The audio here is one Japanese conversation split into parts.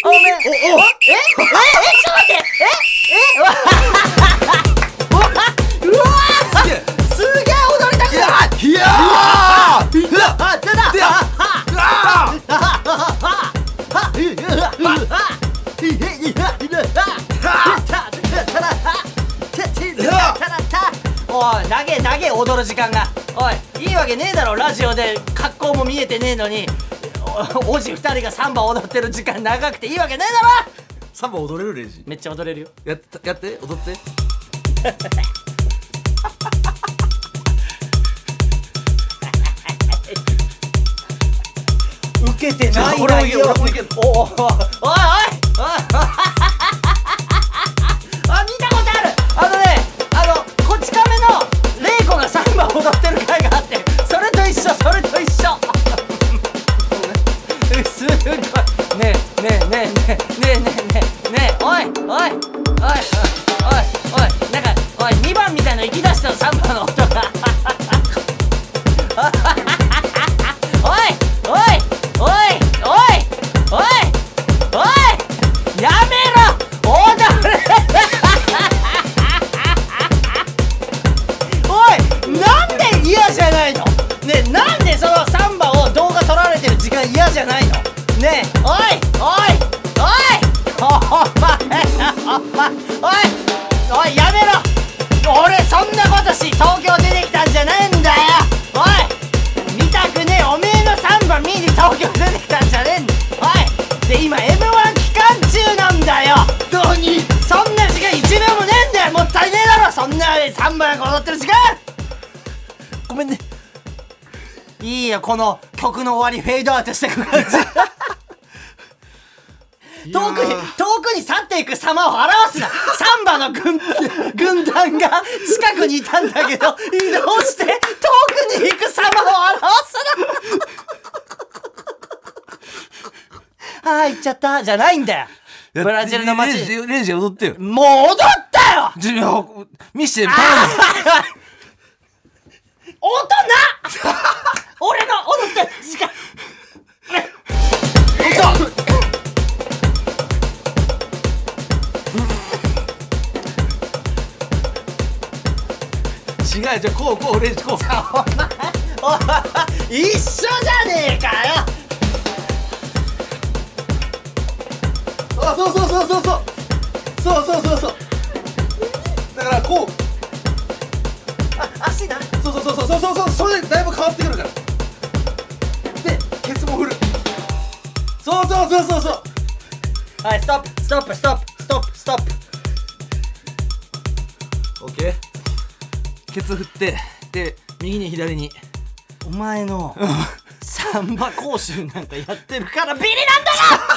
おめえ、ちょっと待って、うわすげえ踊りたくなる。 いやーおい、長え踊る時間が。おい、いいわけねえだろ、ラジオで格好も見えてねえのにおじ2人がサンバ踊ってる時間長くていいわけねえだろ。 サンバ踊れるレイジ？ めっちゃ踊れるよ。 やって踊って受けてないなよ。 俺もいける。 おい見たことある。こち亀のレイコがサンバ踊ってる回があって、それと一緒すごい。ねえおいなんか2番みたいな行き出したの、サンバの音がやめろ踊れおい、なんで嫌じゃないのねえ、なんでそのサンバを動画撮られてる時間嫌じゃないのねえ、おいやめろ。俺そんなことし東京出てきたんじゃないんだよ。おい見たくねえ、おめえのサンバ見に東京出てきたんじゃねえんだ。おいで今 M1 期間中なんだよ。 何？ そんな時間1秒もねえんだよ。もったいねえだろ、そんなサンバなんか踊ってる時間。ごめんね。いいよ、この曲の終わりフェードアウトしてく感じ遠くに去っていく様を表すな。サンバの軍団が近くにいたんだけど移動して遠くに行く様を表すなああ行っちゃったじゃないんだよ。ブラジルの街レイジ踊ってよ。 もう踊ったよ。 見して頼む。 音な俺の踊ってる時間違う、じゃあこうレイジこう。 お前一緒じゃねえかよ。 あ、そうだからこう、 足な。 それでだいぶ変わってくるから。でケツも振る。そうはい、ストップオッケー。ケツ振ってで右に左に。 お前のサンバ講習なんかやってるからビリなんだ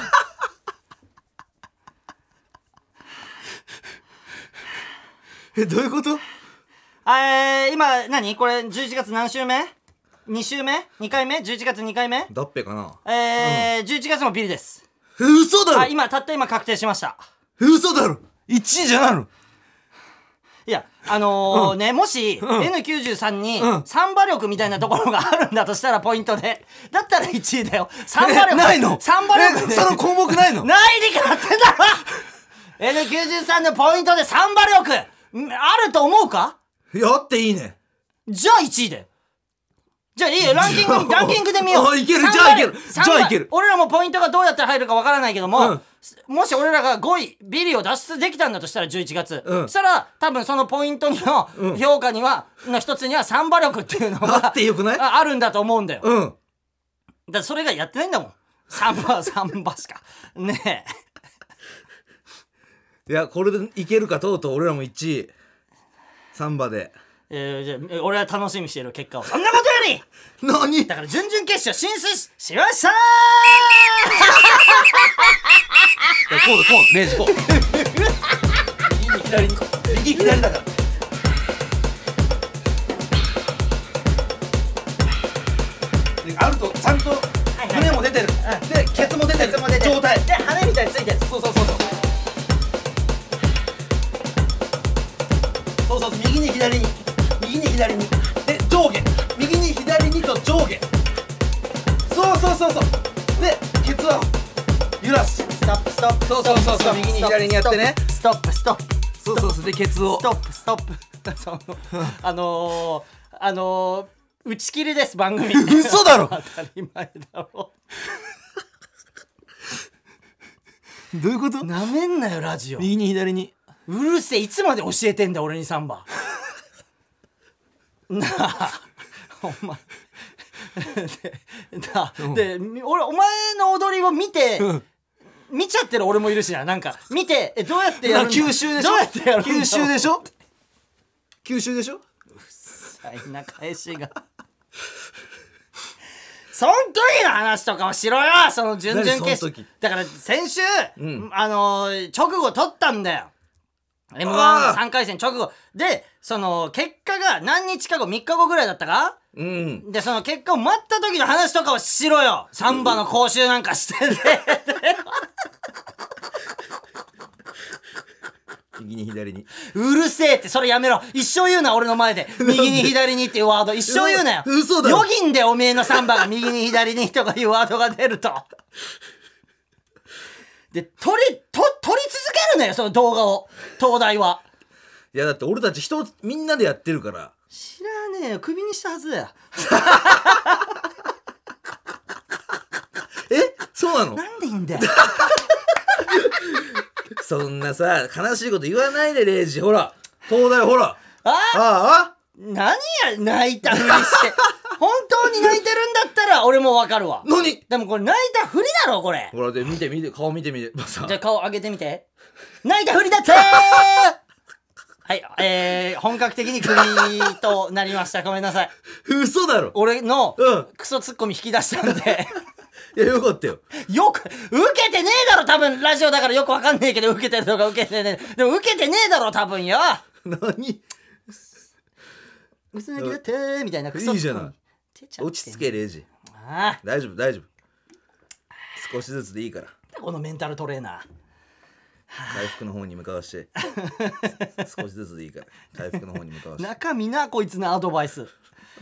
などういうこと？ 今何これ11月何週目 ?2 週目 ?2 回目 ?11 月2回目だっぺかな。 11月もビリです。 嘘だろ。 今確定しました。 嘘だろ。1位じゃないの？ いやね、もし N93 にうんサンバ力みたいなところがあるんだとしたらポイントでだったら1位だよ。サンバ力ないの？ サンバ力でその項目ないの？ ないに決まってんだろN93 のポイントでサンバ力あると思うか？ やっていいね。 じゃあ1位で。じゃあいいよ、ランキングで見よう。 いける。じゃあいける。 俺らもポイントがどうやったら入るかわからないけども、もし俺らが5位ビリを脱出できたんだとしたら11月、そしたら多分そのポイントの評価にはの一つにはサンバ力っていうのがってよくない？ あるんだと思うんだよ。 うん。 だからそれがやってないんだもん。サンバしかねえ。いや、これでいけるか。とうとう俺らも1位サンバで。 じゃあ俺は楽しみにしてる結果を。そんなことより何だから準々決勝進出しましたこうレイジこう右左だからあるとちゃんと胸も出てる、でケツも出てる状態で羽みたいについてる。 そう右に左にで上下右に左にと上下そうでケツは揺らすトップストップそうそうそうそう右に左にやってねストップストップそうそうそうでケツをストップストップ打ち切りです番組嘘だろ当たり前だろどういうことなめんなよラジオ右に左にうるせえいつまで教えてんだ俺にサンバなあお前で俺お前の踊りを見て見ちゃってる俺もいるしななんか見てどうやってやるんだ吸収でしょどうやってやるんだ吸収でしょ吸収でしょ最な返しがそん時の話とかをしろよその準々決勝だから先週、直後取ったんだよ M13 回戦直後でその結果が何日か後3日後ぐらいだったかでその結果を待った時の話とかをしろよサンバの講習なんかしてて右に左にうるせえってそれやめろ一生言うな俺の前で右に左にっていうワード一生言うなよ嘘だよぎんでおめえのサンバが右に左にとかいうワードが出るとで撮り続けるなよその動画を東大はいやだって俺たちみんなでやってるから知らねえよクビにしたはずだよそうなのなんでいいんだよそんなさ悲しいこと言わないでレイジほら東大ほら何や泣いたふりして本当に泣いてるんだったら俺もわかるわ何でもこれ泣いたふりだろこれほらで見て顔見てみてじゃあ顔上げてみて泣いたふりだってはい本格的にクビとなりましたごめんなさい嘘だろ俺のクソツッコミ引き出したんでいやよかったよよく受けてねえだろ多分ラジオだからよくわかんねえけど受けてるとか受けてねえでも受けてねえだろ多分よ何薄泣きだってーみたいなクソいいじゃない落ち着けレイジ大丈夫少しずつでいいからこのメンタルトレーナー回復の方に向かわして少しずつでいいから回復の方に向かわして中身なこいつのアドバイス